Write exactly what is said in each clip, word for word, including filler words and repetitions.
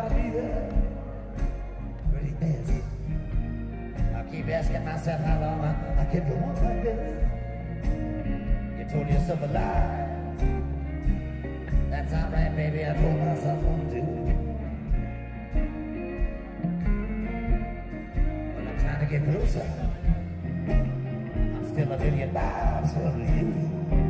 gotta be there really fast. I keep asking myself how long I, I can go on like this. You told yourself a lie. That's alright, baby, I told myself one too. But I'm trying to get closer. I'm still a million miles from you.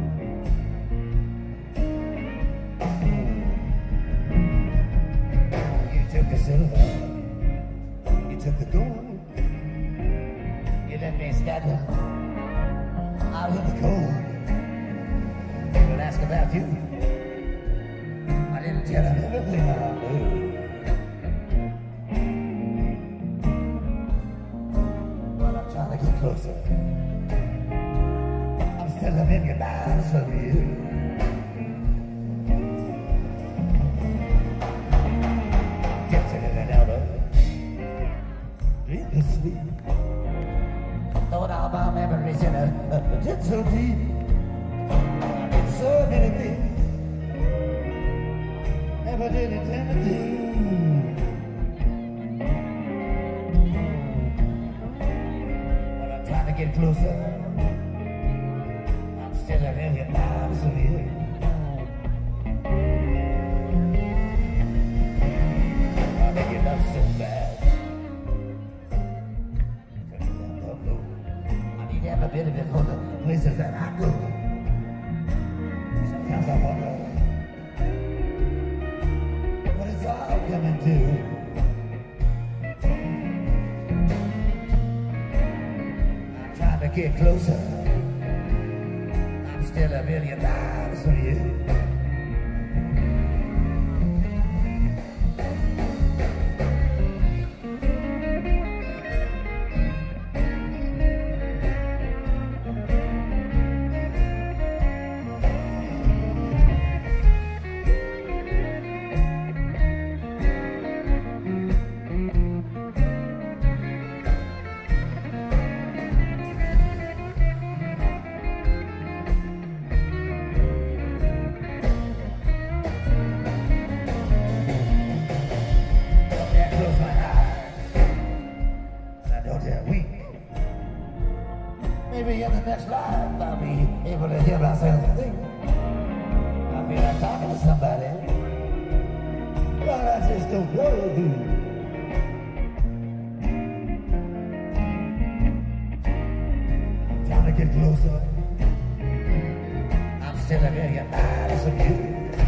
You took the silver, you took the gold, you left me standing out in the cold. People ask about you, I didn't tell them everything I knew. But I'm trying to get closer. I'm still a million miles from you. Gifted in an elbow, dreamless sleep. Thought all my memories in a, a did so deep. I did so many things never did intend to do. But I'm trying to get closer. I'm still a million miles from you. I make you love so bad. I need every bit of it for the places that I go. Sometimes I wonder what it's all coming to. I'm trying to get closer. I'm still a million miles from you. Maybe in the next life I'll be able to hear myself think. I feel like talking to somebody, but I just don't know who. I'm trying to get closer. I'm still a million miles from you.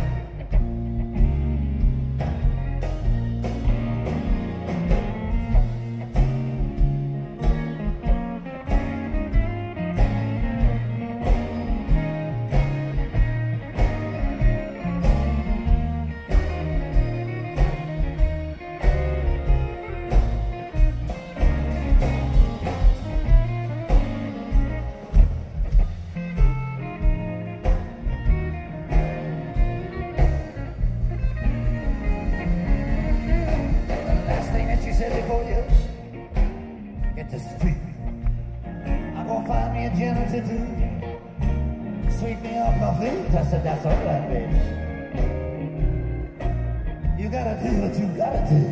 The street, I'm gonna find me a gentleman to do. Sweep me off my feet. I said, that's all right, baby. You gotta do what you gotta do.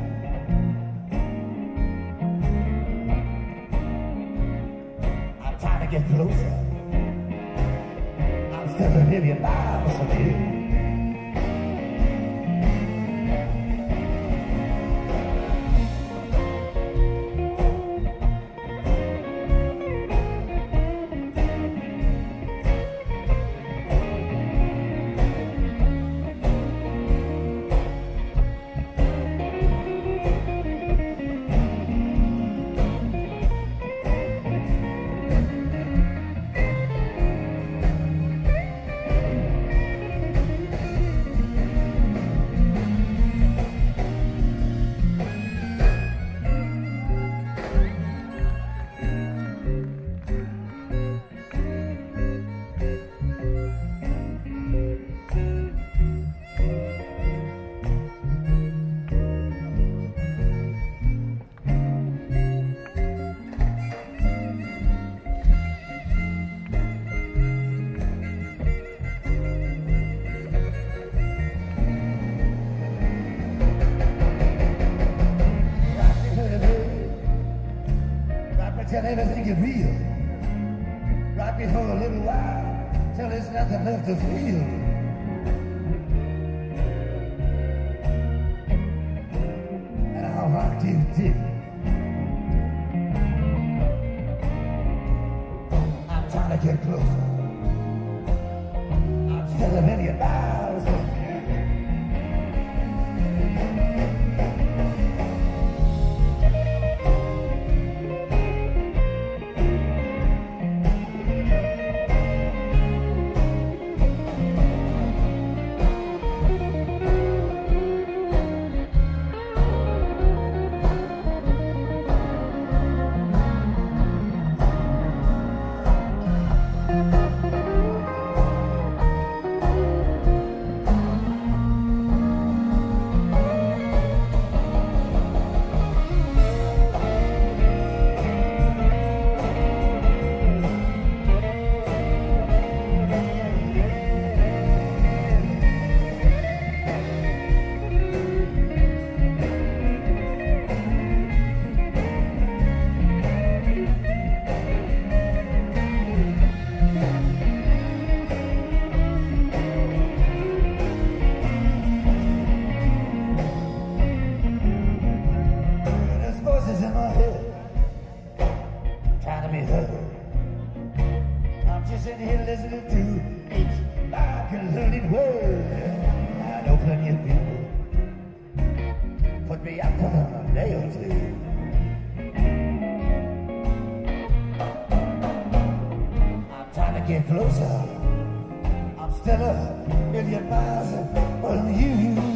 I'm trying to get closer. I'm still a million miles from you. let everything get real. Right before a little while, till there's nothing left to feel. And I'll rock you, dick. I'm trying to get closer. I'm still a million miles from you. I'm just in here listening to each like a learning word. I know plenty of people put me up for a day or two. I'm trying to get closer. I'm still a million miles from you.